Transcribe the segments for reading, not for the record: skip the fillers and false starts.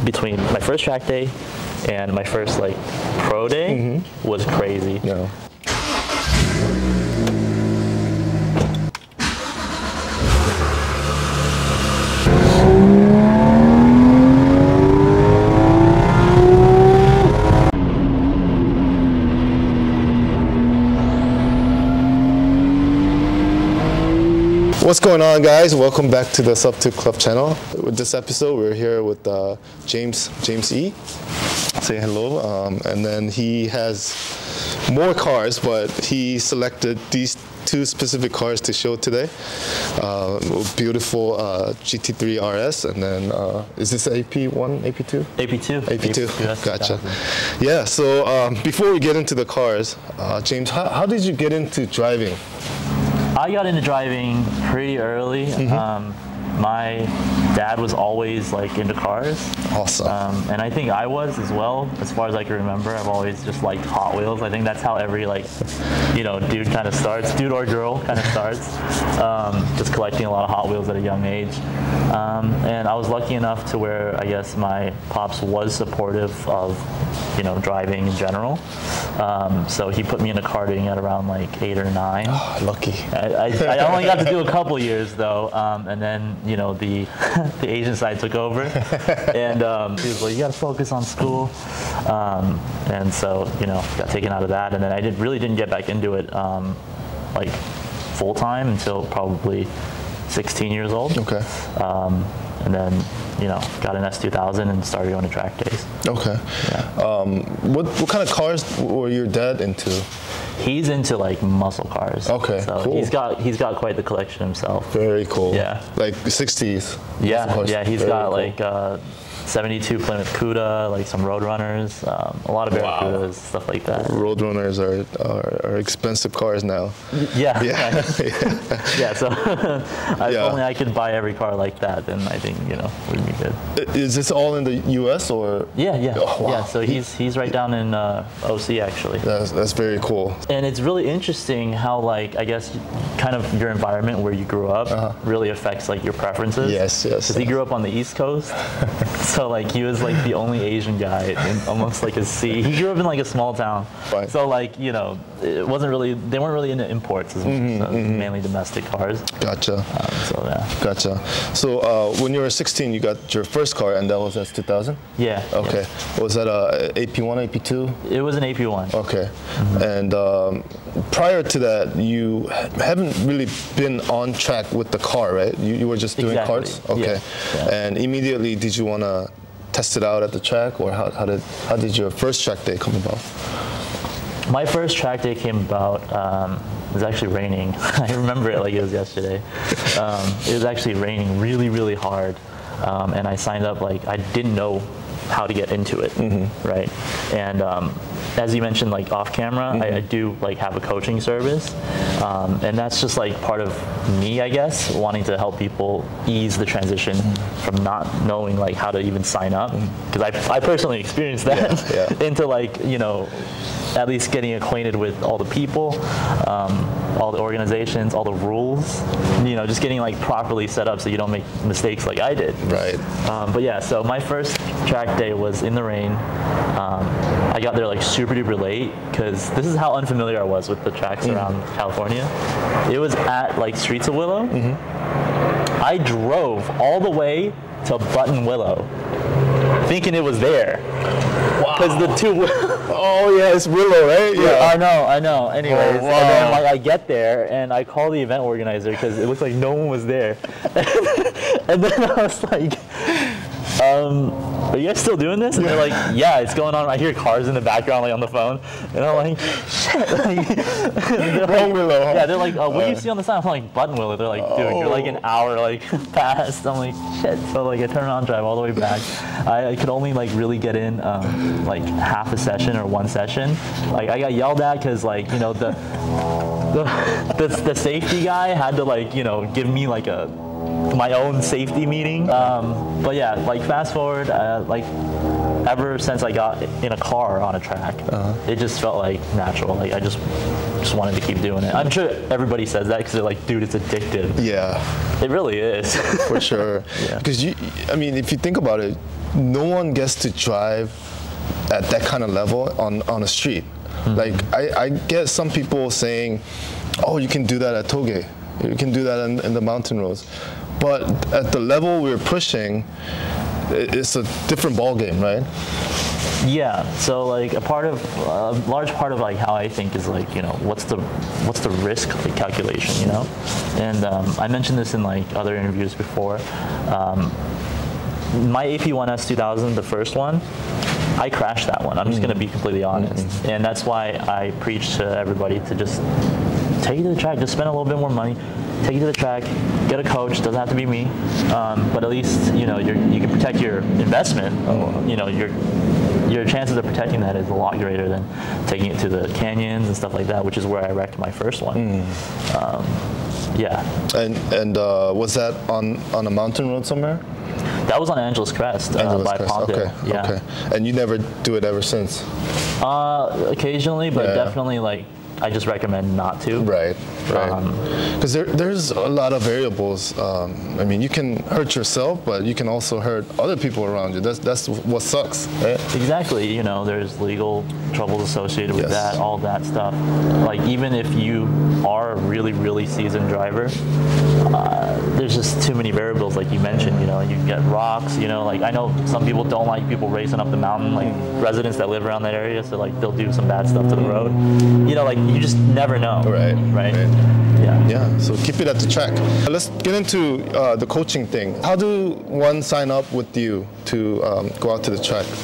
between my first track day and my first like pro day was crazy. Yeah. What's going on, guys? Welcome back to the Sub 2 Club channel. With this episode, we're here with James E. Say hello. And then he has more cars, but he selected these two specific cars to show today. Beautiful GT3 RS, and then is this AP1, AP2? AP2. AP2. Gotcha. Yeah. So before we get into the cars, James, how did you get into driving? I got into driving pretty early. My dad was always like into cars. Awesome. And I think I was as well, as far as I can remember. I've always just liked Hot Wheels. I think that's how every dude kind of starts, dude or girl kind of starts, just collecting a lot of Hot Wheels at a young age. And I was lucky enough to where I guess my pops was supportive of, driving in general. So he put me into karting at around like 8 or 9. Oh, lucky. I only got to do a couple years though, and then the Asian side took over, and he was like, "You got to focus on school," and so got taken out of that, and then I really didn't get back into it like full time until probably 16 years old. Okay. And then got an S2000 and started going to track days. Okay. Yeah. What kind of cars were your dad into? He's into like muscle cars. Okay, so cool. He's got quite the collection himself. Very cool. Yeah. Like 60s. Yeah, he's got cool. Like 72 Plymouth Cuda, like some Roadrunners, a lot of Barracudas, stuff like that. Roadrunners are expensive cars now. Yeah. Yeah. So if only I could buy every car like that, then I think we'd be good. Is this all in the U.S. or? Yeah. Oh, wow. Yeah. So he's right down in OC actually. That's very cool. And it's really interesting how I guess kind of your environment where you grew up really affects like your preferences. Yes. Because he grew up on the East Coast. So like he was like the only Asian guy in almost like a sea. He grew up in like a small town. Right. So like it wasn't really, they weren't really into imports as mainly domestic cars. Gotcha. So yeah. Gotcha. So when you were 16, you got your first car, and that was S2000. Yeah. Okay. Yeah. Was that a AP1, AP2? It was an AP1. Okay. And prior to that, you haven't really been on track with the car, right? You were just doing karts. Okay. Yeah. And immediately, did you want to test it out at the track, or how did your first track day come about? My first track day came about, it was actually raining. I remember it like it was yesterday. It was actually raining really, really hard. And I signed up, like, I didn't know how to get into it, right? And as you mentioned, like off camera, I do like have a coaching service, and that's just like part of me, I guess, wanting to help people ease the transition from not knowing like how to even sign up, because I personally experienced that into like at least getting acquainted with all the people, all the organizations, all the rules, just getting like properly set up so you don't make mistakes like I did. Right. But yeah, so my first track day was in the rain. I got there like super duper late because this is how unfamiliar I was with the tracks around California. It was at like Streets of Willow. I drove all the way to Button Willow thinking it was there. Because the two... Oh yeah, it's Willow, right? Yeah. I know. Anyways, and then like I get there and I call the event organizer because it looked like no one was there. And then I was like, are you guys still doing this? And they're like, yeah, it's going on. I hear cars in the background like on the phone. And I'm like, shit. Wrong Willow, huh? Yeah, they're like, what do you see on the sign? I'm like, Button Willow. They're like, dude, you're like an hour like past. I'm like, shit. So like I turn around, drive all the way back. I could only like really get in like half a session or one session. Like I got yelled at because like, the safety guy had to like, give me like my own safety meeting. But yeah, like fast forward, like ever since I got in a car on a track, it just felt like natural. Like I just just wanted to keep doing it. I'm sure everybody says that because they're like, dude, it's addictive. Yeah. It really is. For sure. Because I mean, if you think about it, no one gets to drive at that kind of level on a street. Like I get some people saying, oh, you can do that at Toge, you can do that in the mountain roads, but at the level we're pushing, it's a different ball game, right? Yeah. So like a large part of like how I think is like, you know, what's the risk calculation, you know? And I mentioned this in like other interviews before. My AP2 S2000, the first one, I crashed that one. I'm just going to be completely honest. And that's why I preach to everybody to just take it to the track, just spend a little bit more money, take it to the track, get a coach, doesn't have to be me, but at least, you know, you can protect your investment. You know, your chances of protecting that is a lot greater than taking it to the canyons and stuff like that, which is where I wrecked my first one. Yeah. And was that on a mountain road somewhere? That was on Angeles Crest by Ponte. Okay. Yeah. Okay. And you never do it ever since? Occasionally, but definitely like I just recommend not to. Right. Because there's a lot of variables. I mean, you can hurt yourself, but you can also hurt other people around you. That's what sucks, right? Exactly. You know, there's legal troubles associated with that, all that stuff. Like even if you are a really, really seasoned driver, there's just too many variables, like you mentioned. You know, you get rocks. You know, like I know some people don't like people racing up the mountain, like residents that live around that area. So like they'll do some bad stuff to the road. You know, like you just never know. Right. Yeah. So keep it at the track. Let's get into the coaching thing. How do one sign up with you to go out to the track?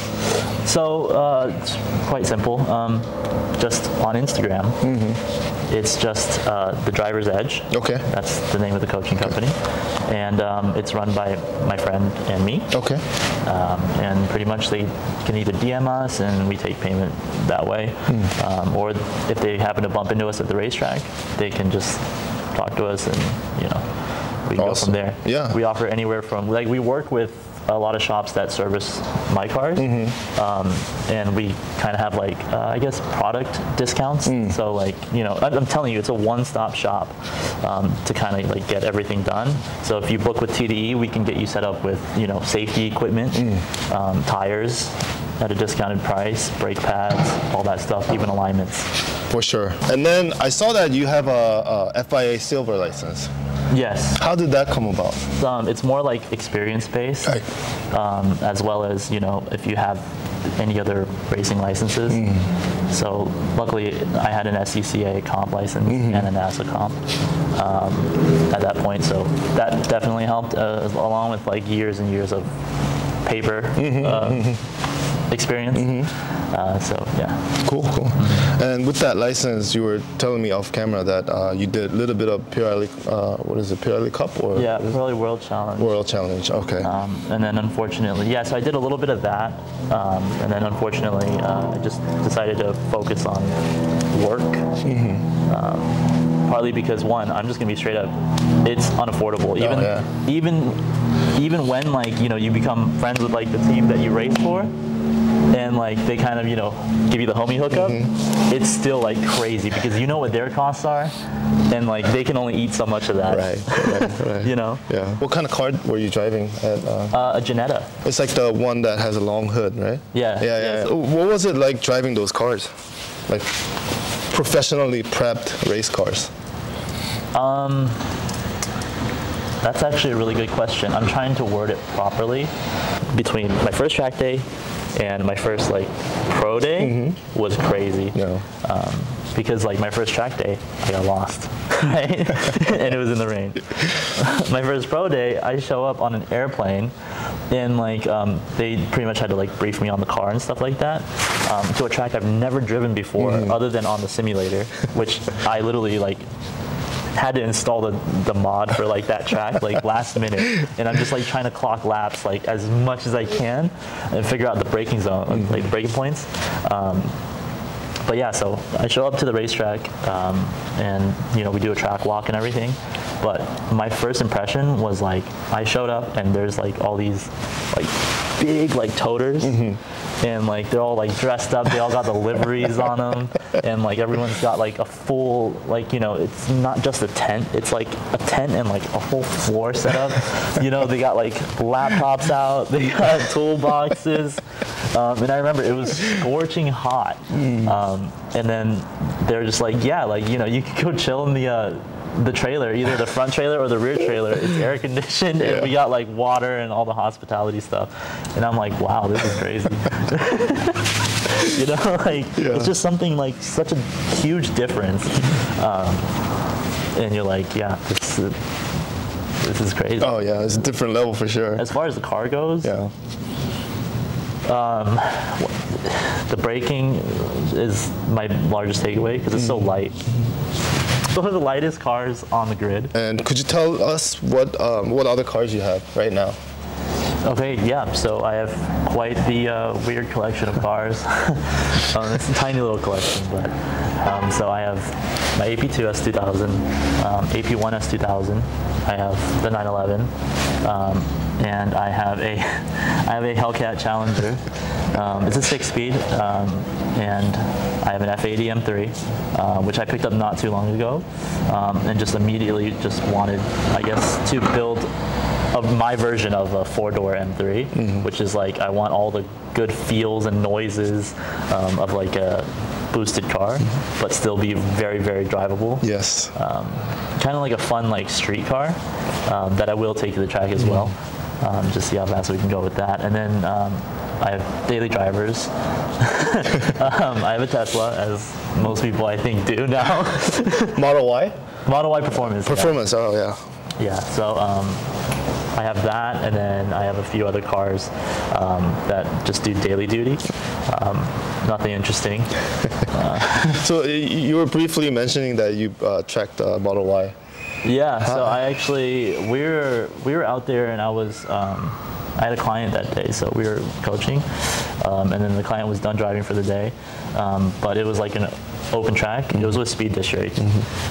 So it's quite simple. Just on Instagram. It's just the Driver's Edge. Okay. That's the name of the coaching company. And it's run by my friend and me. Okay. And pretty much they can either DM us and we take payment that way. Or if they happen to bump into us at the racetrack, they can just talk to us and, you know, we can go from there. Yeah. We offer anywhere from, like we work with a lot of shops that service my cars, and we kind of have like I guess product discounts. So like, you know, I'm telling you, it's a one-stop shop to kind of like get everything done. So if you book with TDE, we can get you set up with, you know, safety equipment, tires at a discounted price, brake pads, all that stuff, even alignments. For sure. And then I saw that you have a FIA silver license. Yes. How did that come about? It's more like experience-based, as well as, you know, if you have any other racing licenses. So luckily I had an SCCA comp license and a NASA comp at that point. So that definitely helped, along with like years and years of paper experience. So yeah. Cool. And with that license, you were telling me off camera that you did a little bit of Pirelli, what is it, Pirelli Cup? Or yeah, Pirelli World Challenge. World Challenge, okay. And then unfortunately, so I did a little bit of that, and then unfortunately, I just decided to focus on work. Partly because one, I'm just gonna be straight up, it's unaffordable. Even when like, you know, you become friends with like the team that you race for, and like they kind of, you know, give you the homie hookup, it's still like crazy because you know what their costs are, and like they can only eat so much of that. Right. You know. Yeah. What kind of car were you driving at? A Jannetta. It's like the one that has a long hood, right? Yeah. What was it like driving those cars, like professionally prepped race cars? That's actually a really good question. I'm trying to word it properly. Between my first track day and my first like pro day was crazy. Because like my first track day, I got lost, right? And it was in the rain. My first pro day, I show up on an airplane, and like they pretty much had to like brief me on the car and stuff like that, to a track I've never driven before, other than on the simulator, which I literally like had to install the mod for like that track like last minute, and I'm just like trying to clock laps like as much as I can and figure out the braking zone, like the braking points. But yeah, so I show up to the racetrack, and you know, we do a track walk and everything. But my first impression was like I showed up and there's like all these like big like toters, and like they're all like dressed up. They all got the liveries on them, and like everyone's got like a full like it's not just a tent. It's like a tent and like a whole floor set up. They got like laptops out. They got toolboxes, and I remember it was scorching hot, and then they're just like, yeah, like you could go chill in the trailer, either the front trailer or the rear trailer. It's air conditioned, and we got like water and all the hospitality stuff. And I'm like, wow, this is crazy. It's just something like such a huge difference. And you're like, yeah, this is crazy. Oh yeah, it's a different level for sure. As far as the car goes, the braking is my largest takeaway because it's so light. One of the lightest cars on the grid. And could you tell us what other cars you have right now? Okay, yeah. So I have quite the weird collection of cars. It's a tiny little collection, but so I have my AP2 S2000, AP1 S2000. I have the 911, and I have a Hellcat Challenger. It's a 6-speed, and I have an F80 M3, which I picked up not too long ago, and just immediately just wanted, I guess, to build my version of a 4-door M3, which is like I want all the good feels and noises of like a boosted car, but still be very, very drivable. Yes. Kind of like a fun like street car that I will take to the track as well. Just see how fast we can go with that. And then I have daily drivers. I have a Tesla, as most people I think do now. Model Y? Model Y Performance. Performance, yeah. Oh yeah. Yeah, so I have that, and then I have a few other cars that just do daily duty. Nothing interesting. So you were briefly mentioning that you tracked Model Y. Yeah, so I actually, we were out there, and I was, I had a client that day, so we were coaching, and then the client was done driving for the day, but it was like an open track. It was with Speed District,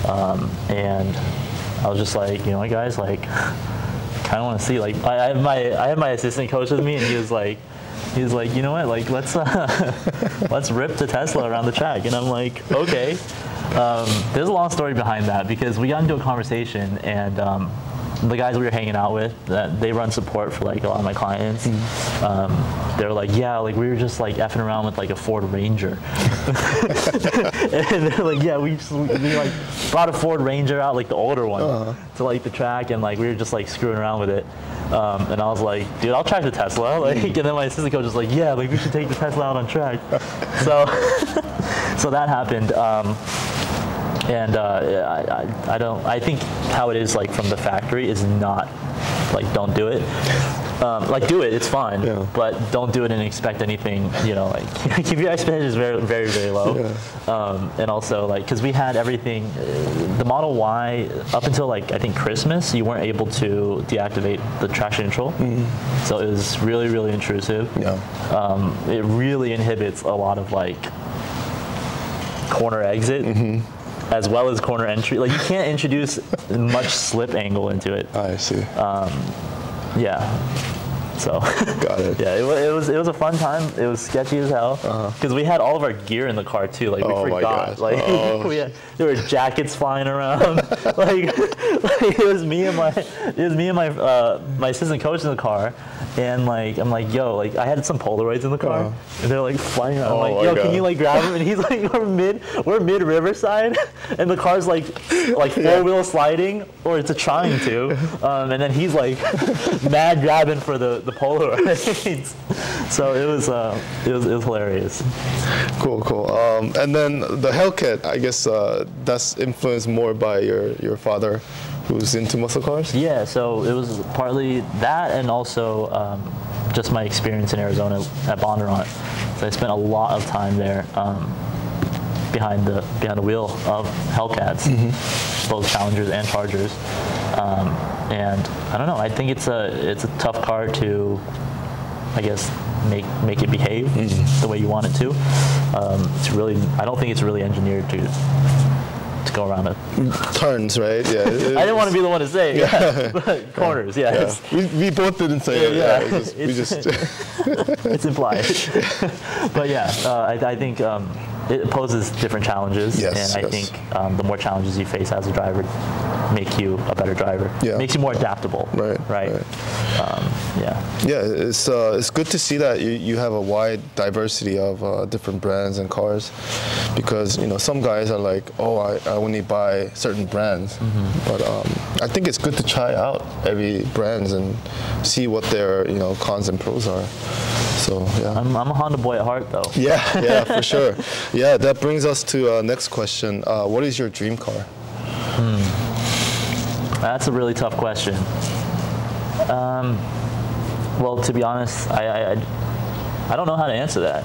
and I was just like, guys, like, kind of want to see, like, I have my assistant coach with me, and he was like, you know what, like, let's rip the Tesla around the track, and I'm like, okay. There's a long story behind that, because we got into a conversation, and the guys we were hanging out with, they run support for like a lot of my clients. They were like, yeah, like we were just like effing around with like a Ford Ranger. And they're like, yeah, we like brought a Ford Ranger out, like the older one, to like the track, and like we were just like screwing around with it. And I was like, dude, I'll track the Tesla. Like, and then my assistant coach was like, yeah, like we should take the Tesla out on track. So, so that happened. And I think how it is like from the factory is not like, don't do it. Like, do it, it's fine, but don't do it and expect anything, like keep your expectations very, very, very low. And also like, cause we had everything, the Model Y up until like, I think Christmas, you weren't able to deactivate the traction control. So it was really, really intrusive. It really inhibits a lot of like corner exit. As well as corner entry. Like, you can't introduce much slip angle into it. I see. Yeah. So. Got it. Yeah, it was a fun time. It was sketchy as hell because we had all of our gear in the car too. Like, we forgot. Like, there were jackets flying around. like it was me and my assistant coach in the car, and like I'm like, yo, like I had some Polaroids in the car, and they're like flying around. I'm like, yo, can you like grab them? And he's like, we're mid Riverside, and the car's like 4-wheel sliding, or it's trying to, and then he's like mad grabbing for the Polaroids. So it was hilarious. Cool. And then the Hellcat, I guess that's influenced more by your father, who's into muscle cars? Yeah, so it was partly that, and also just my experience in Arizona at Bondurant. So I spent a lot of time there behind the wheel of Hellcats, both Challengers and Chargers. And I don't know, I think it's a tough car to, I guess, make it behave the way you want it to. I don't think it's really engineered to go around it. Turns, right? Yeah. I didn't want to be the one to say it. Yeah. But corners, yeah. We both didn't say it. Yeah. We just it's implied. But yeah, I think it poses different challenges, and I think the more challenges you face as a driver make you a better driver. Yeah. Makes you more adaptable. Right. Yeah, it's good to see that you have a wide diversity of different brands and cars, because some guys are like, oh, I only buy certain brands, but I think it's good to try out every brands and see what their cons and pros are. So yeah, I'm a Honda boy at heart, though. Yeah, for sure. Yeah, that brings us to next question. What is your dream car? That's a really tough question. Well, to be honest, I don't know how to answer that.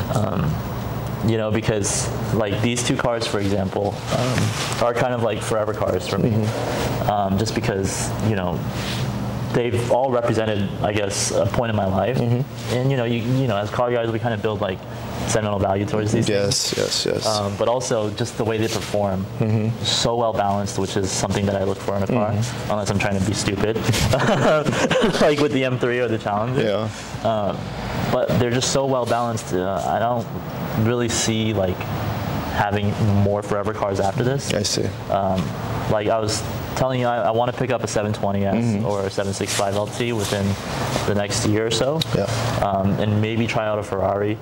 Because like these two cars, for example, are kind of like forever cars for me. Just because they've all represented, I guess, a point in my life. And as car guys, we kind of build like sentimental value towards these things. Yes. But also just the way they perform, so well balanced, which is something that I look for in a car, unless I'm trying to be stupid, like with the M3 or the Challenger. Yeah. But they're just so well balanced. I don't really see like having more forever cars after this. I see. Like I was telling you, I want to pick up a 720S or a 765 LT within the next year or so. Yeah. And maybe try out a Ferrari.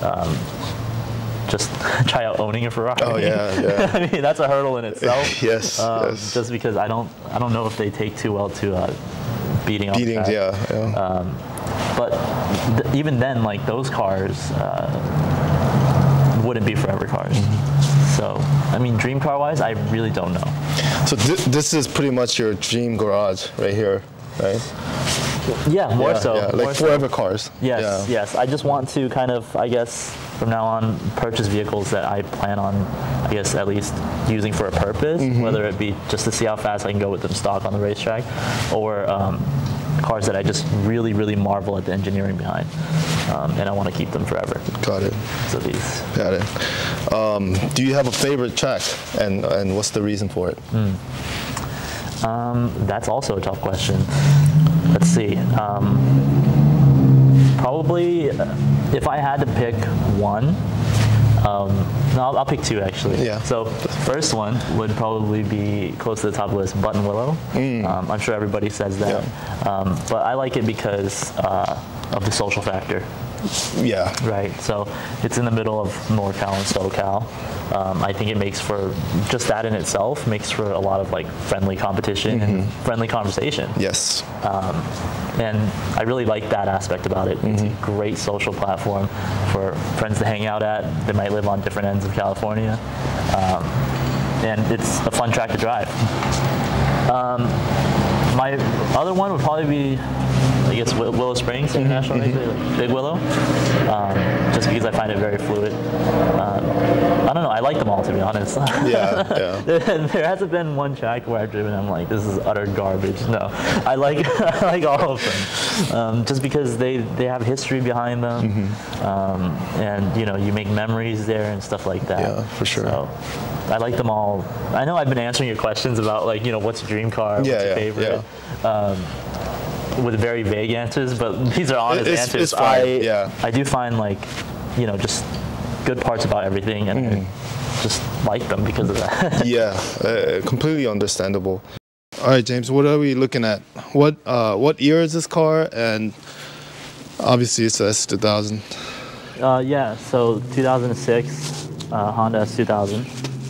Just try out owning a Ferrari. Oh yeah. I mean, that's a hurdle in itself. Yes. Just because I don't know if they take too well to beating up. Yeah. But even then, like those cars wouldn't be forever cars. So, I mean, dream car wise, I really don't know. So this is pretty much your dream garage right here, right? Yeah, more so. Yeah. Like forever cars. Yes. I just want to kind of, I guess, from now on, purchase vehicles that I plan on, I guess, at least using for a purpose, whether it be just to see how fast I can go with them stock on the racetrack, or cars that I just really, really marvel at the engineering behind, and I want to keep them forever. Got it. So these. Got it. Do you have a favorite track, and what's the reason for it? That's also a tough question. Let's see. Probably, if I had to pick one, no, I'll pick two actually. Yeah. So first one would probably be close to the top of the list, Button Willow. I'm sure everybody says that, but I like it because of the social factor. Yeah. Right. So it's in the middle of NorCal and SoCal. I think it makes for, just that in itself makes for a lot of like friendly competition and friendly conversation. Yes. And I really like that aspect about it. It's a great social platform for friends to hang out at. They might live on different ends of California. And it's a fun track to drive. My other one would probably be, I guess, Willow Springs International Raceway, like Big Willow, just because I find it very fluid. I don't know, I like them all, to be honest. There hasn't been one track where I've driven and I'm like, this is utter garbage. No, I like all of them, just because they have history behind them, and you make memories there and stuff like that. Yeah, for sure. So, I like them all. I know I've been answering your questions about like, what's your dream car, what's your favorite, with very vague answers, but these are honest answers. It's fine. I do find like, just good parts about everything, and I just like them because of that. Completely understandable. All right, James, what are we looking at? What year is this car? And obviously it's a S2000. Yeah, so 2006 Honda S2000.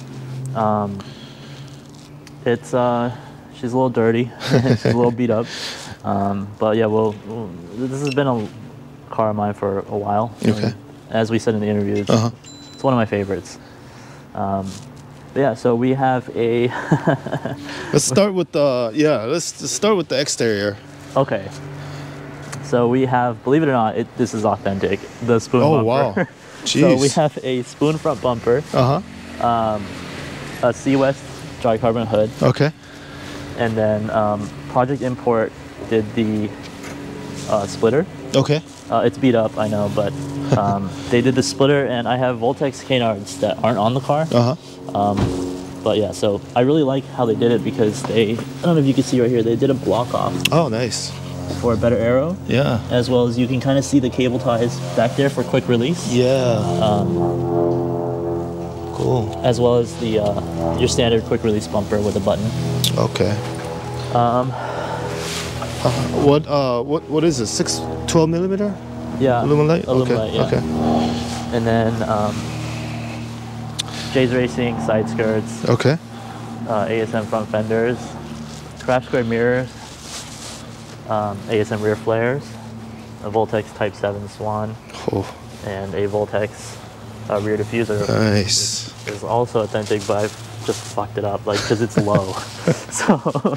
It's she's a little dirty. She's a little beat up. But yeah, this has been a car of mine for a while. Okay. As we said in the interview, it's one of my favorites. Yeah, so we have a. Let's start with the let's start with the exterior. Okay. So we have, believe it or not, this is authentic. The spoon bumper. Oh wow! Jeez. So we have a spoon front bumper. A C West dry carbon hood. Okay. And then Project Import did the splitter. Okay. It's beat up, I know, but they did the splitter, and I have Voltex canards that aren't on the car. But yeah, so I really like how they did it because I don't know if you can see right here, they did a block off. Oh, nice. For a better aero. Yeah. As well as you can kind of see the cable ties back there for quick release. Yeah. Cool. As well as the your standard quick release bumper with a button. Okay. What is this? 12 millimeter? Yeah. Illuminate? Illuminate, okay. yeah. Okay. And then J's Racing side skirts. Okay. ASM front fenders, craft square mirrors, ASM rear flares, a Voltex Type 7 Swan, and a Voltex rear diffuser. Nice. Is also authentic, but I've just fucked it up, like, because it's low. So,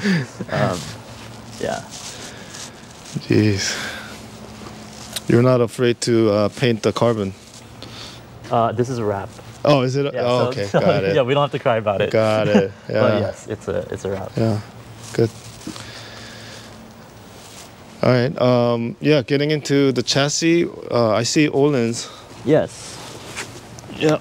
yeah. Jeez. You're not afraid to paint the carbon? This is a wrap. Oh, is it? Yeah, oh, so, okay, got it. Yeah, we don't have to cry about it. Got it. Yeah. But yes, it's a wrap. Yeah, good. All right. Yeah, getting into the chassis, I see Olin's. Yes. Yeah.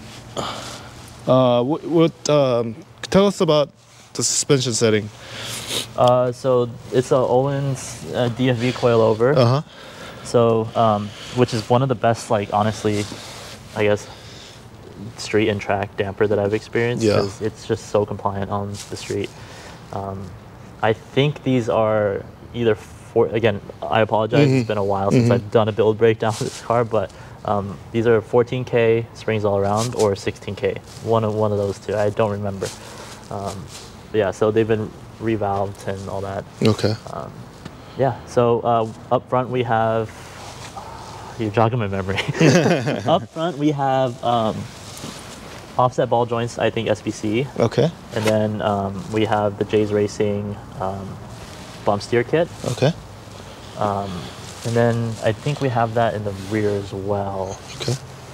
Tell us about the suspension setting. So it's a Olin's DFV coilover. So, which is one of the best, like, honestly, I guess, street and track damper that I've experienced. Yeah. It's just so compliant on the street. I think these are either again, I apologize, it's been a while since I've done a build breakdown of this car, but these are 14K springs all around or 16K. One of those two. I don't remember. But yeah, so they've been revalved and all that. Okay. Yeah, so up front we have, you're jogging my memory. Up front we have offset ball joints, I think SBC. Okay. And then we have the J's Racing bump steer kit. Okay. And then I think we have that in the rear as well. Okay.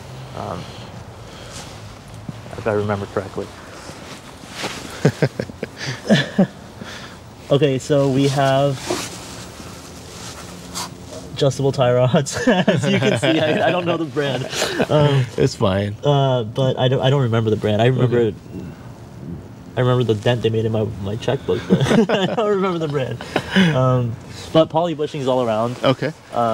If I remember correctly. Okay, so we have adjustable tie rods. As you can see, I don't know the brand. It's fine. But I don't remember the brand. I remember the dent they made in my checkbook, but I don't remember the brand. But poly bushings all around. Okay.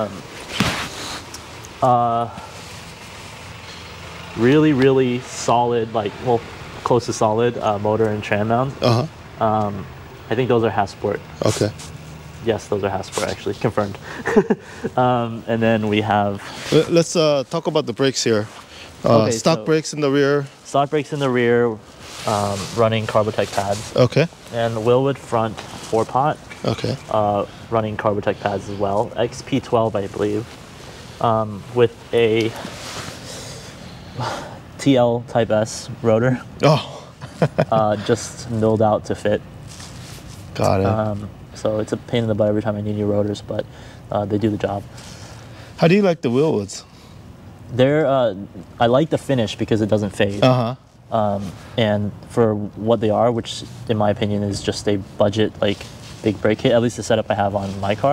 Really, really solid, like, well, close to solid motor and tram mount. I think those are Hasport. Okay. Yes, those are Hasport, actually, confirmed. And then we have... Let's talk about the brakes here. Okay, stock brakes in the rear. Stock brakes in the rear, running Carbotech pads. Okay. And the Wilwood front 4-pot. Okay. Running Carbotech pads as well. XP12, I believe. With a TL Type S rotor. Oh. Just milled out to fit. Got it. So it's a pain in the butt every time I need new rotors, but they do the job. How do you like the Wilwoods? I like the finish because it doesn't fade. And for what they are, which in my opinion is just a budget, like, big brake kit, at least the setup I have on my car.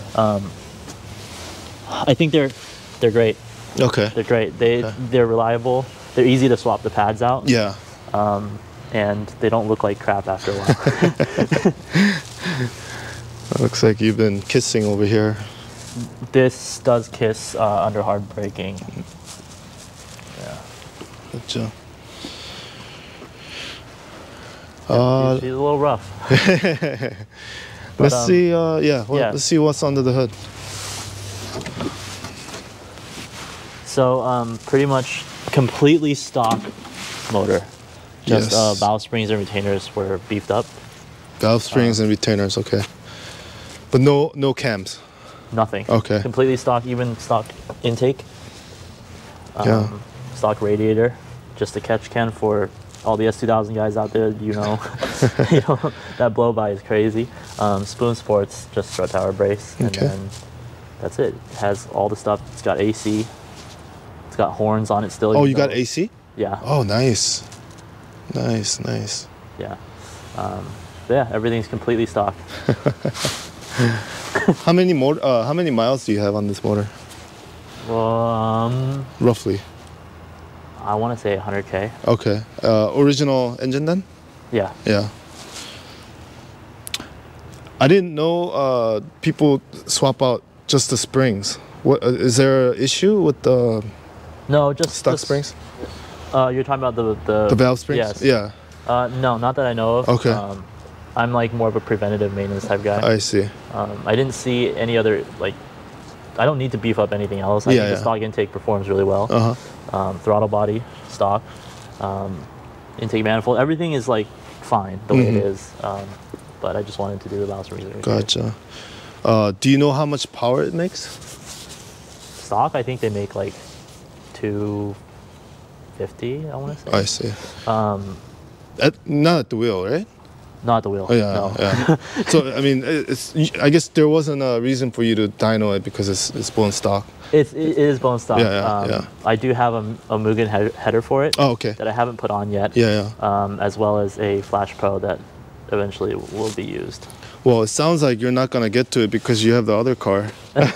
I think they're great. Okay. They're great. They're reliable. They're easy to swap the pads out. Yeah. And they don't look like crap after a while. It looks like you've been kissing over here. This does kiss under hard braking. Yeah. Gotcha. She's a little rough. Let's see. Let's see what's under the hood. So pretty much completely stock motor. Just valve springs and retainers were beefed up. Valve springs and retainers, okay. But no cams. Nothing. Okay. Completely stock, even stock intake. Stock radiator, just a catch can for all the S2000 guys out there. You know, that blow by is crazy. Spoon Sports, just strut tower brace, and then that's it. It has all the stuff. It's got AC. It's got horns on it still. Oh, you got AC? Yeah. Oh, nice. Nice. Yeah. Yeah, everything's completely stock. How many miles do you have on this motor? I Roughly. want to say 100K. Okay. Original engine then? Yeah. Yeah. I didn't know people swap out just the springs. What is there an issue with the No, just stock springs? You're talking about The valve springs? Yes. Yeah. No, not that I know of. Okay. I'm like more of a preventative maintenance type guy. I see. I didn't see any other, like, I don't need to beef up anything else. I think the stock intake performs really well. Throttle body, stock, intake manifold, everything is like fine the way it is. But I just wanted to do the valve springs. Gotcha. Do you know how much power it makes? Stock, I think they make like 250, I want to say. I see. Not at the wheel, right? Not the wheel. Oh, yeah, no. yeah. So I mean, I guess there wasn't a reason for you to dyno it because it's bone stock. It is bone stock. Yeah. I do have a Mugen header for it. Oh, okay. That I haven't put on yet. Yeah. As well as a Flash Pro that eventually will be used. Well, it sounds like you're not gonna get to it because you have the other car.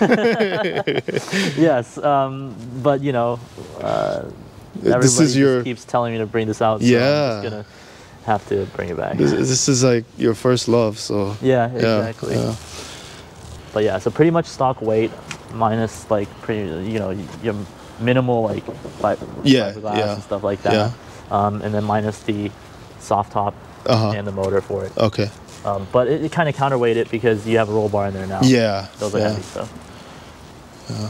Yes, but you know, everybody just keeps telling me to bring this out. So yeah. I'm just gonna have to bring it back. This is like your first love, so. Yeah, exactly. Yeah. But yeah, so pretty much stock weight minus like your minimal like fiberglass and stuff like that. Yeah. And then minus the soft top and the motor for it. Okay. But it kind of counterweight it because you have a roll bar in there now. Yeah. Those are heavy stuff. Yeah.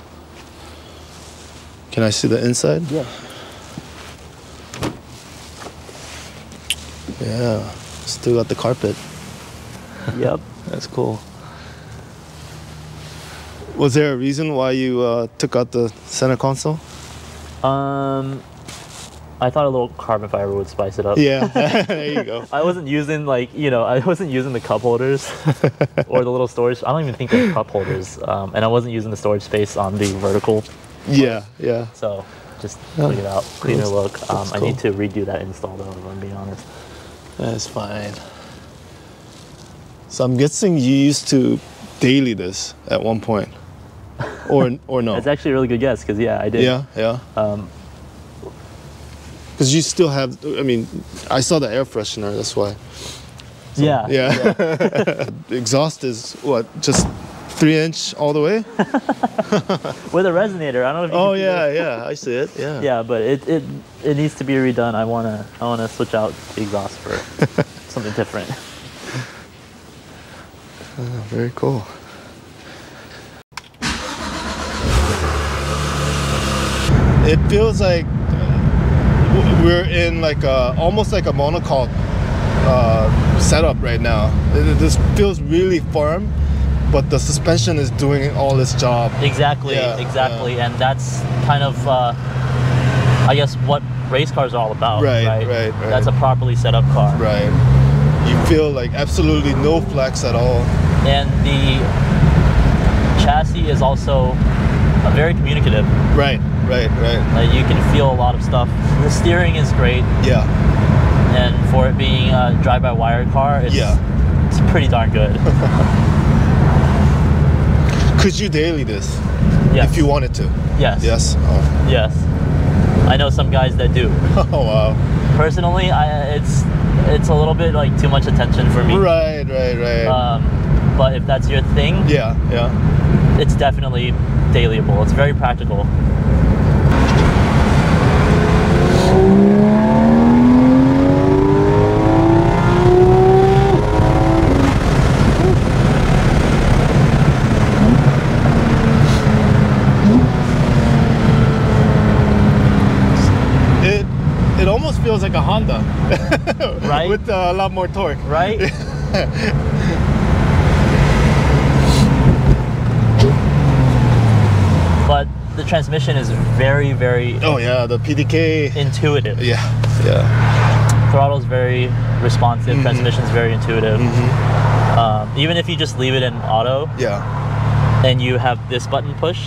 Can I see the inside? Yeah. Yeah. Still got the carpet. Yep. That's cool. Was there a reason why you took out the center console? I thought a little carbon fiber would spice it up. Yeah, there you go. I wasn't using I wasn't using the cup holders or the little storage. I don't even think they're cup holders. And I wasn't using the storage space on the vertical. Yeah. So just took it out, cleaner look. Cool. I need to redo that install though, if I'm being honest. That's fine. So I'm guessing you used to daily this at one point, or no? It's actually a really good guess because I did. Yeah. Because you still have, I mean, I saw the air freshener, that's why. So, yeah. The exhaust is what, just 3-inch all the way? With a resonator. I don't know if you can see that. Yeah, I see it. Yeah. Yeah, but it needs to be redone. I wanna switch out the exhaust for something different. Very cool. It feels like we're in like almost like a monocoque setup right now. This feels really firm, but the suspension is doing all its job. Exactly. And that's kind of I guess what race cars are all about. Right. That's a properly set up car. Right. You feel like absolutely no flex at all. And the chassis is also very communicative. Right. Like you can feel a lot of stuff. The steering is great. Yeah. And for it being a drive-by-wire car, it's pretty darn good. Could you daily this? Yes. If you wanted to? Yes. Yes? Oh. Yes. I know some guys that do. Oh, wow. Personally, it's a little bit like too much attention for me. Right. But if that's your thing, it's definitely dailyable. It's very practical. It almost feels like a Honda, right? With a lot more torque, right? But the transmission is very, very the PDK intuitive. Yeah. Throttle's very responsive. Transmission's very intuitive. Even if you just leave it in auto, and you have this button pushed,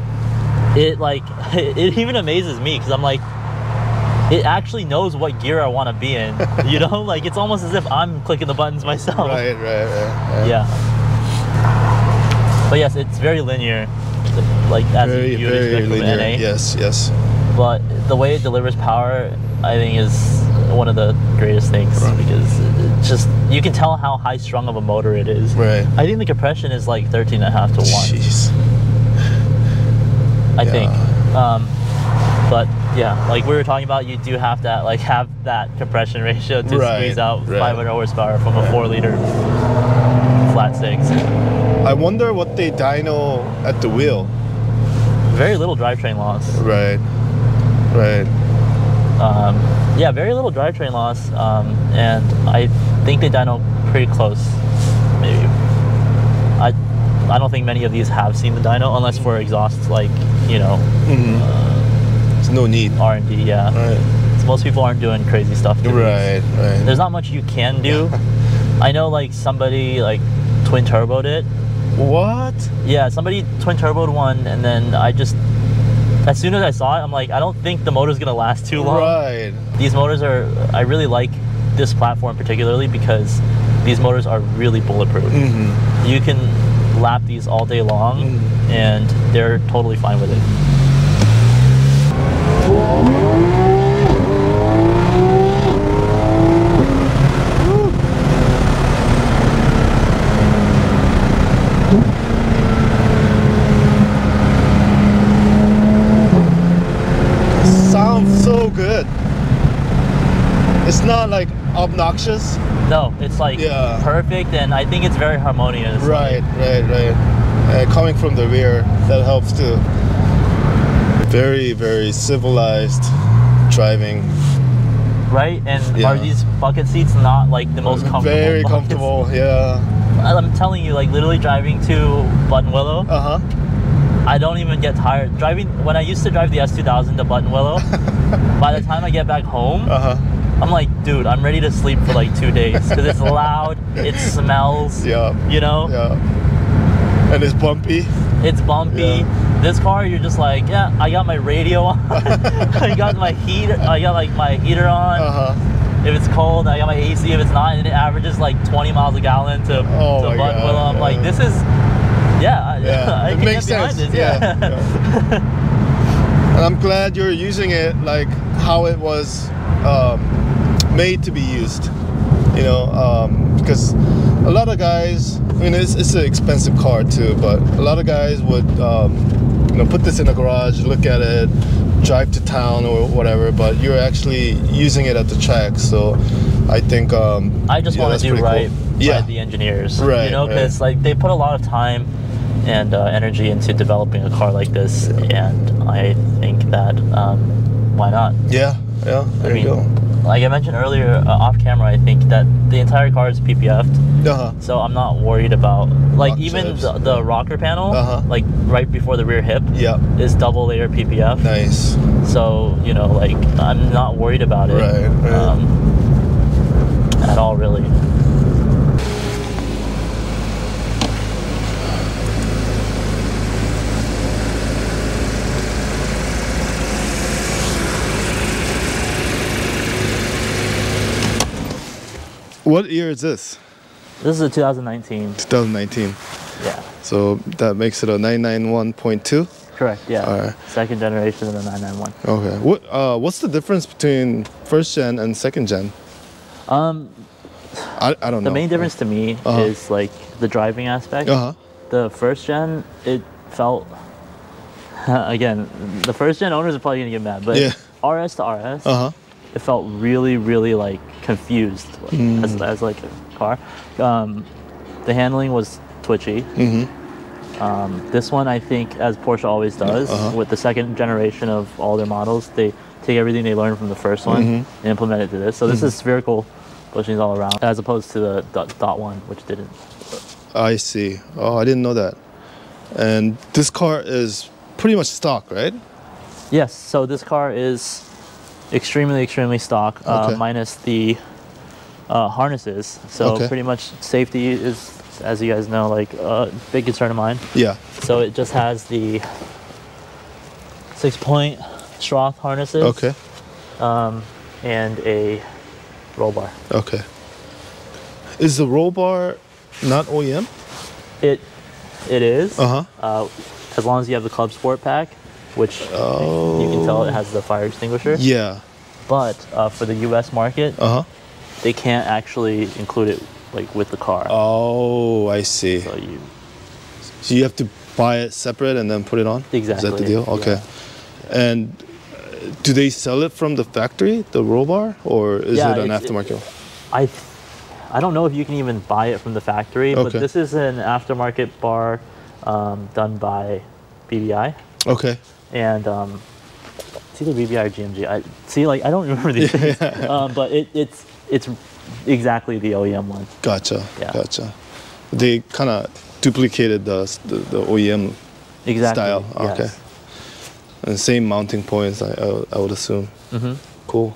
it even amazes me because I'm like, it actually knows what gear I want to be in. You know, like it's almost as if I'm clicking the buttons myself. Right. Yeah. But yes, it's very linear, like as you would expect from an NA. Yes. But the way it delivers power, I think, is one of the greatest things because it's just you can tell how high strung of a motor it is. Right. I think the compression is like 13.5 to 1. Jeez. I think. But yeah, like we were talking about, you do have to like have that compression ratio to squeeze out 500 horsepower from a 4-liter flat six. I wonder what they dyno at the wheel. Very little drivetrain loss. Right. Right. Yeah, very little drivetrain loss, and I think they dyno pretty close. Maybe. I don't think many of these have seen the dyno unless for exhausts, like, you know. There's no need. R&D, yeah. Right. So most people aren't doing crazy stuff to Right. these. Right. There's not much you can do. I know like somebody like twin turboed it. What? Yeah, somebody twin turboed one, and then I just, as soon as I saw it, I'm like, I don't think the motor's gonna last too long. Right. These motors are, I really like this platform particularly because these motors are really bulletproof. You can lap these all day long and they're totally fine with it. Sounds so good. It's not like obnoxious. No, it's like perfect, and I think it's very harmonious. Right. Coming from the rear, that helps too. Very, very civilized driving. Right, and are these bucket seats not like the most comfortable? Very buckets? comfortable, yeah. I'm telling you, like literally driving to Buttonwillow, I don't even get tired. Driving, when I used to drive the S2000 to Buttonwillow, by the time I get back home, I'm like, dude, I'm ready to sleep for like 2 days because it's loud, it smells, you know? And it's bumpy. It's bumpy. This car, you're just like, yeah, I got my radio on, I got my my heater on. If it's cold, I got my AC. If it's not, and it averages like 20 miles a gallon to Buttonwillow. I'm like, this is, I it can makes get behind sense. this. And I'm glad you're using it like how it was made to be used. You know, because a lot of guys, I mean, it's an expensive car too, but a lot of guys would, you know, put this in a garage, look at it, drive to town or whatever, but you're actually using it at the track. So I think I just want to do right by the engineers, you know, because like they put a lot of time and energy into developing a car like this, and I think that why not? There you go. Like I mentioned earlier off camera, I think that the entire car is PPF'd, so I'm not worried about like Rock even chips. the rocker panel, like right before the rear hip, is double layer PPF. Nice. So you know, like I'm not worried about it at all, really. What year is this? This is a 2019. 2019. Yeah. So that makes it a 991.2? Correct, yeah. Alright. Second generation of the 991. Okay. What's the difference between first gen and second gen? I don't know. The main difference to me is like the driving aspect. The first gen, it felt, again, the first gen owners are probably gonna get mad, but RS to RS, it felt really, really like confused as like a car. The handling was twitchy. This one, I think, as Porsche always does, with the second generation of all their models, they take everything they learned from the first one and implement it to this. So this is spherical bushings all around, as opposed to the dot one, which didn't. I see. Oh, I didn't know that. And this car is pretty much stock, right? Yes. So this car is extremely, extremely stock, minus the harnesses. So pretty much safety is, as you guys know, like a big concern of mine. Yeah. So it just has the 6-point Schroth harnesses. Okay. And a roll bar. Okay. Is the roll bar not OEM? It is. As long as you have the Club Sport pack, which you can tell it has the fire extinguisher. Yeah. but for the U.S. market, they can't actually include it like with the car. Oh, I see. So you have to buy it separate and then put it on? Exactly. Is that the deal? Okay. Yeah. And do they sell it from the factory, the roll bar, or is it an aftermarket? I don't know if you can even buy it from the factory, but this is an aftermarket bar done by BBI. Okay. And it's either BBI or GMG. I don't remember these things, but it's exactly the OEM one. Gotcha. Yeah. Gotcha. They kind of duplicated the OEM style. Yes. Okay. And same mounting points, I would assume. Cool.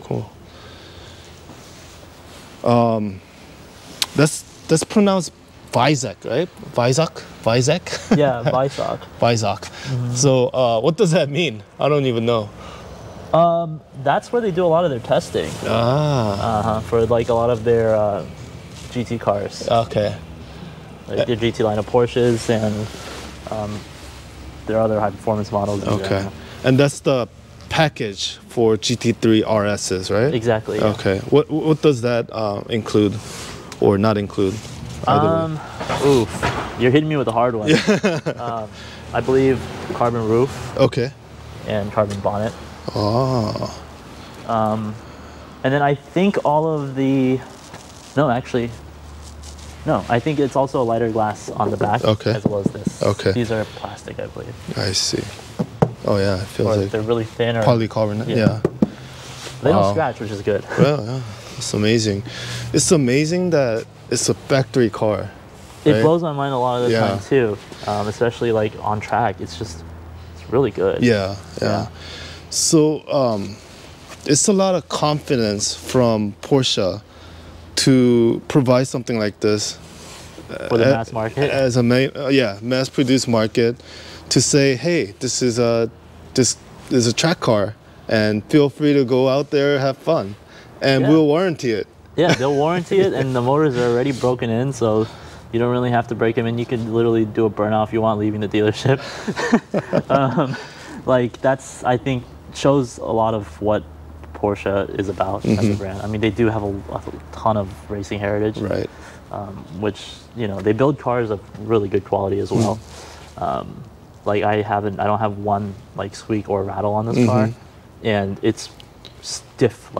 That's pronounced Vizak, right? Vizak? Yeah, Vizak. Vizak. So what does that mean? I don't even know. That's where they do a lot of their testing. For like a lot of their GT cars. Okay. Like their GT line of Porsches and their other high performance models. Okay. And that's the package for GT3 RSs, right? Exactly. Yeah. Okay. What does that include or not include? Oof. You're hitting me with a hard one. I believe carbon roof. Okay. And carbon bonnet. Oh. And then I think all of the... No, I think it's also a lighter glass on the back as well as this. Okay. These are plastic, I believe. I see. Oh yeah, it feels like they're really thin. Or polycarbonate. Yeah. They don't scratch, which is good. Well, yeah, it's amazing. It's amazing that it's a factory car. It blows my mind a lot of the time too, especially like on track. It's really good. Yeah. So it's a lot of confidence from Porsche to provide something like this for the mass market, as a mass-produced market, to say, hey, this is a track car, and feel free to go out there, have fun, and we'll warranty it. Yeah, they'll warranty it, and the motors are already broken in, so you don't really have to break them in. You can literally do a burnout if you want, leaving the dealership. That's, I think, shows a lot of what Porsche is about as a brand. I mean, they do have a ton of racing heritage, right? Which they build cars of really good quality as well. I don't have one like squeak or rattle on this car, and it's stiff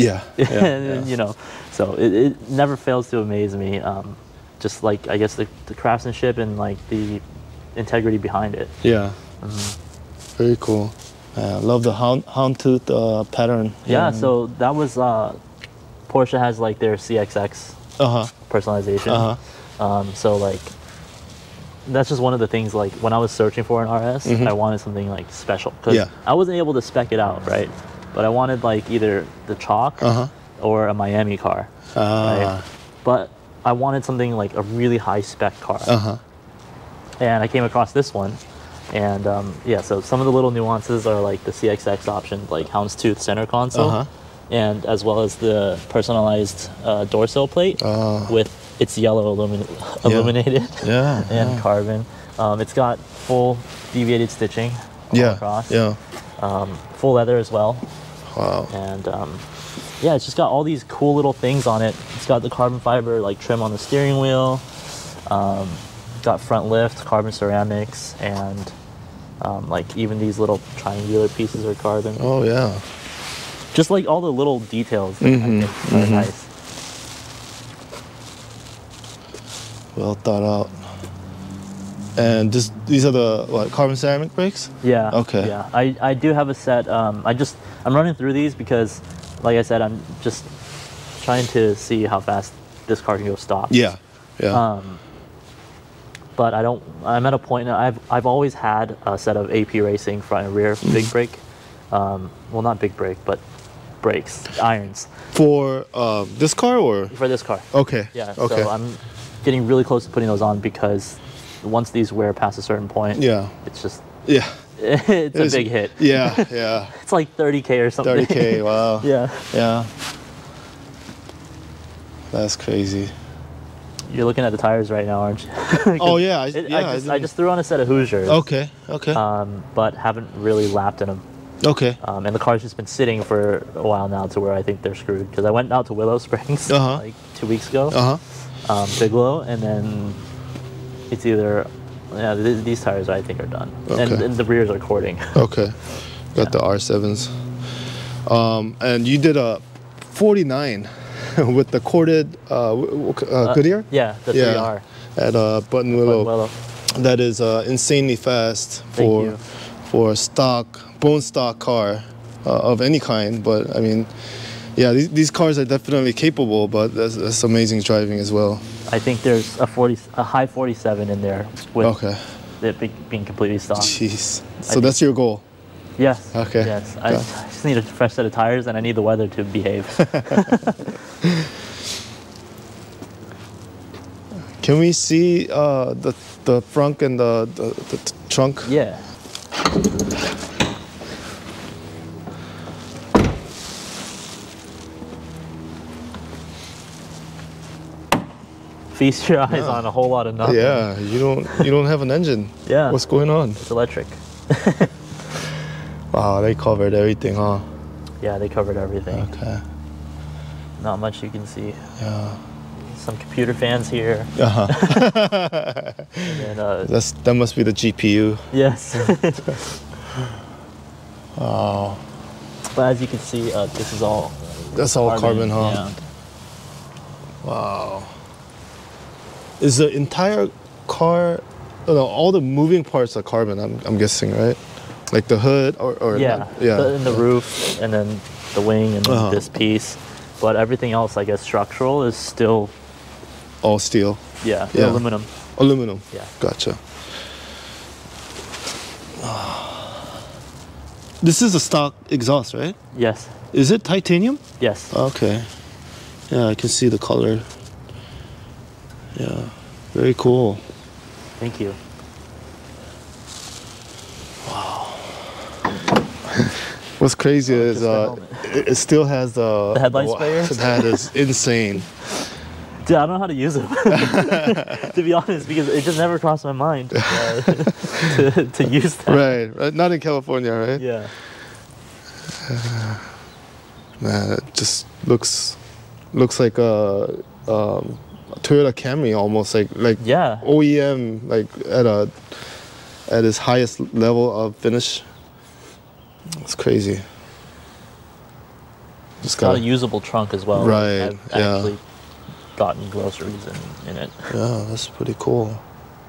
so it never fails to amaze me. Just like I guess the craftsmanship and like the integrity behind it. Yeah, very cool. Love the houndtooth pattern. Yeah, so that was Porsche has like their CXX personalization. So like that's just one of the things, like when I was searching for an RS, I wanted something like special because I wasn't able to spec it out, right? But I wanted like either the chalk or a Miami car, right? But I wanted something like a really high spec car. And I came across this one. And so some of the little nuances are like the CXX option, like houndstooth center console, and as well as the personalized door sill plate with its yellow illuminated and carbon. It's got full deviated stitching all across. Full leather as well. Wow. And it's just got all these cool little things on it. It's got the carbon fiber like trim on the steering wheel. Got front lift, carbon ceramics, and like even these little triangular pieces are carbon. Oh yeah. Just like all the little details that I think are nice. Well thought out. And these are the carbon ceramic brakes? Yeah. Okay. Yeah. I do have a set. I'm running through these because, like I said, I'm just trying to see how fast this car can go stop. Yeah. But I'm at a point now, I've always had a set of AP Racing front and rear big brake. Well, not big brake, but brakes, irons. For this car or? For this car. Okay. Yeah, okay. So I'm getting really close to putting those on because once these wear past a certain point, it's just, it's a big hit. Yeah. It's like 30K or something. 30K, wow. Yeah. That's crazy. You're looking at the tires right now, aren't you? Oh yeah, I just threw on a set of Hoosiers. Okay. But haven't really lapped in them Okay. And the car's just been sitting for a while now to where I think they're screwed. Because I went out to Willow Springs like 2 weeks ago, Bigelow, and then it's either, yeah, these tires I think are done. Okay. And the rears are cording. Okay. Got the R7s. And you did a 49 with the corded Goodyear? Yeah, the 3R. At Button Willow. That is insanely fast for a bone stock car of any kind. But I mean, yeah, these cars are definitely capable, but that's amazing driving as well. I think there's a high 47 in there with it being completely stock. Jeez. So that's your goal? Yes. Okay. Yes. I just need a fresh set of tires, and I need the weather to behave. Can we see the front and the trunk? Yeah. Feast your eyes on a whole lot of nothing. Yeah, you don't have an engine. Yeah. What's going on? It's electric. Wow, they covered everything, huh? Yeah, they covered everything. Okay. Not much you can see. Yeah. Some computer fans here. And then, that must be the GPU. Yes. Wow. But as you can see, this is all. That's all carbon, huh? Yeah. Wow. Is the entire car, all the moving parts are carbon? I'm guessing, right? Like the hood or yeah, not? Yeah. And the roof, and then the wing, and then this piece. But everything else, I guess, structural is still all steel. Yeah, yeah. Aluminum. Aluminum. Yeah. Gotcha. This is a stock exhaust, right? Yes. Is it titanium? Yes. Okay. Yeah, I can see the color. Yeah, very cool. Thank you. Wow. What's crazy is it still has the headlight sprayers. That is insane. Dude, I don't know how to use them, to be honest, because it just never crossed my mind to use that. Right, not in California, right? Yeah. Man, it just looks like a Toyota Camry almost, like yeah. OEM, like at its highest level of finish. It's crazy. Just got a usable trunk as well. Right. I've actually gotten groceries in it. Yeah, that's pretty cool.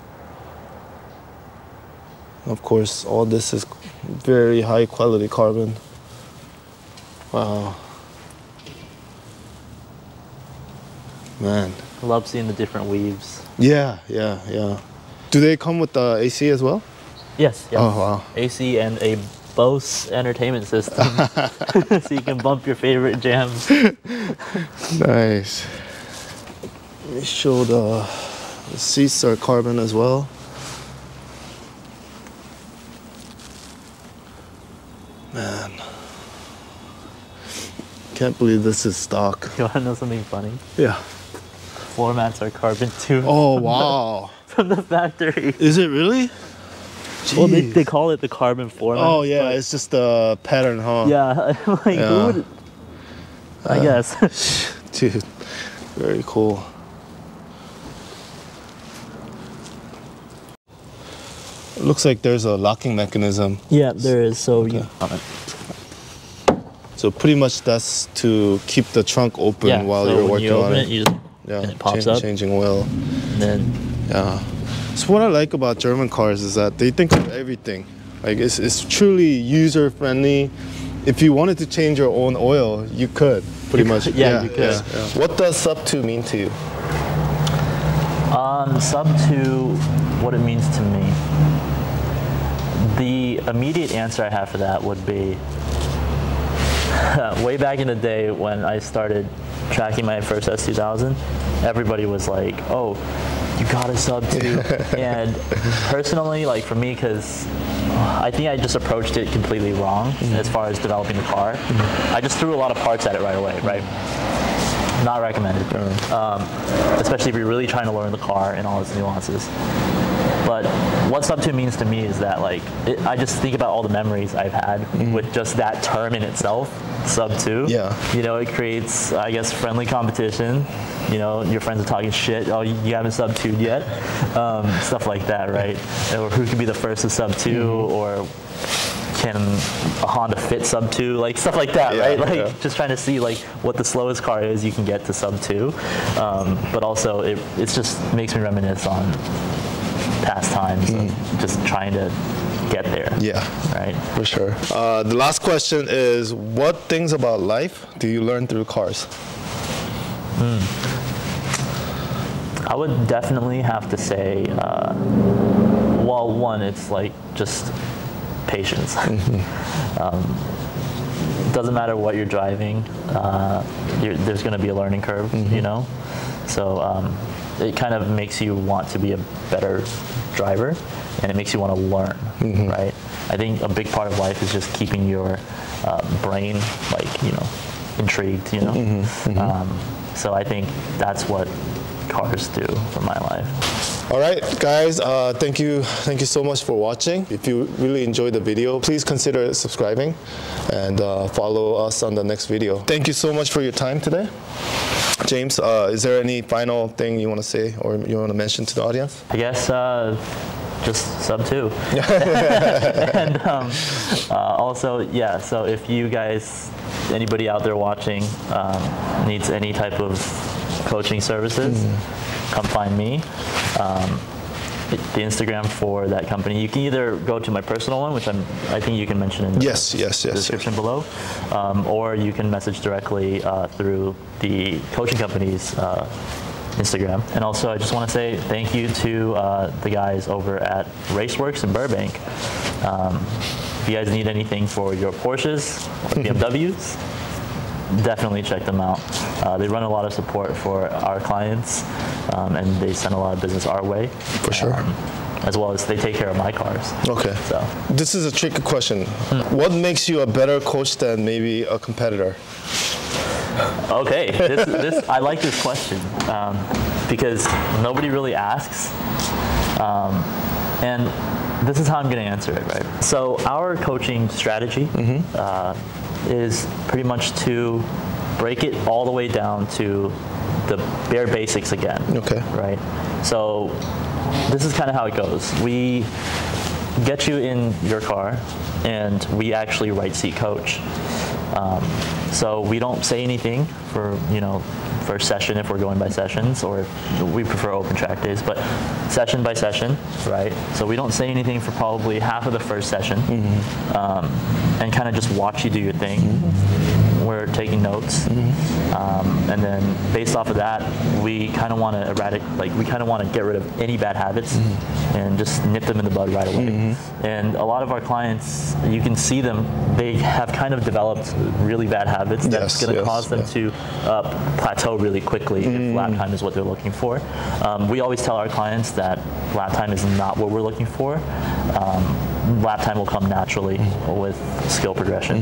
Of course, all this is very high quality carbon. Wow. Man. I love seeing the different weaves. Yeah. Do they come with the AC as well? Yes. Oh, wow. AC and a Bose entertainment system. So you can bump your favorite jams. Nice. Let me show the seats are carbon as well. Man. Can't believe this is stock. You want to know something funny? Yeah. Floor mats are carbon too. Oh, wow. From the factory. Is it really? Jeez. Well, they call it the carbon floor mat. Oh, yeah, it's just a pattern, huh? Yeah, like, who would... I guess. Dude, very cool. It looks like there's a locking mechanism. Yeah, there is. So So pretty much that's to keep the trunk open while you're working on it. And it pops up. Changing oil. And then So what I like about German cars is that they think of everything. Like it's truly user friendly. If you wanted to change your own oil, you could pretty much. Yeah, you could. Yeah. What does sub 2 mean to you? Sub 2, what it means to me. The immediate answer I have for that would be way back in the day when I started tracking my first S2000, everybody was like, oh, you got a sub 2. And personally, like for me, because I think I just approached it completely wrong as far as developing the car. I just threw a lot of parts at it right away, right? Not recommended, especially if you're really trying to learn the car and all its nuances. But what sub 2 means to me is that like I just think about all the memories I've had with just that term in itself, sub 2. Yeah. You know, it creates, I guess, friendly competition. You know, your friends are talking shit. Oh, you haven't sub 2'd yet, stuff like that, right? Or who could be the first to sub 2, or can a Honda Fit sub 2, like stuff like that, right? Like just trying to see like what the slowest car is you can get to sub 2, but also it just makes me reminisce on past times of just trying to get there. Yeah, right. For sure. The last question is, what things about life do you learn through cars? I would definitely have to say, well, one, it's like just patience. Doesn't matter what you're driving, there's going to be a learning curve, you know? So it kind of makes you want to be a better driver, and it makes you want to learn, right? I think a big part of life is just keeping your brain, like, you know, intrigued, you know? So I think that's what cars do for my life. All right, guys, thank you so much for watching. If you really enjoyed the video, please consider subscribing and follow us on the next video. Thank you so much for your time today. James, is there any final thing you want to say or you want to mention to the audience? I guess just sub 2. And also, yeah, so if you guys, anybody out there watching needs any type of coaching services, come find me. The Instagram for that company, you can either go to my personal one, which I think you can mention in the description below, or you can message directly through the coaching company's Instagram. And also, I just want to say thank you to the guys over at Raceworks in Burbank. If you guys need anything for your Porsches or BMWs, definitely check them out. They run a lot of support for our clients, and they send a lot of business our way. For sure. As well as they take care of my cars. Okay. So this is a tricky question. What makes you a better coach than maybe a competitor? Okay, I like this question because nobody really asks, and this is how I'm going to answer it, right? So our coaching strategy is pretty much to break it all the way down to the bare basics again. Okay. Right? So this is kind of how it goes. We get you in your car and we actually right seat coach. So we don't say anything for, you know, first session if we're going by sessions, or we prefer open track days, but session by session, right? So we don't say anything for probably half of the first session, and kind of just watch you do your thing. We're taking notes, and then based off of that, we kind of want to get rid of any bad habits and just nip them in the bud right away. And a lot of our clients, you can see them, they have kind of developed really bad habits that's going to cause them to plateau really quickly if lap time is what they're looking for. We always tell our clients that lap time is not what we're looking for. Lap time will come naturally with skill progression.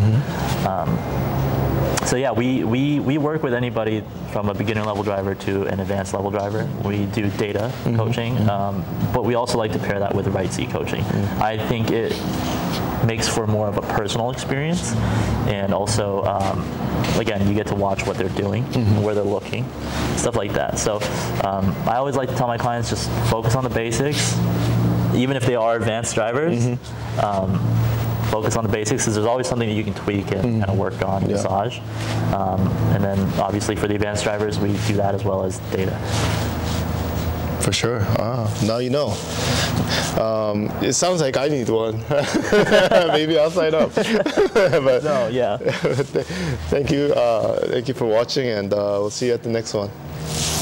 So yeah, we work with anybody from a beginner level driver to an advanced level driver. We do data coaching, but we also like to pair that with right seat coaching. I think it makes for more of a personal experience, and also again, you get to watch what they're doing, where they're looking, stuff like that. So I always like to tell my clients, just focus on the basics, even if they are advanced drivers. Focus on the basics, because there's always something that you can tweak and kind of work on, massage. And then obviously for the advanced drivers, we do that as well as data. For sure. Now you know. It sounds like I need one. Maybe I'll sign up. But no, yeah. Thank you for watching, and we'll see you at the next one.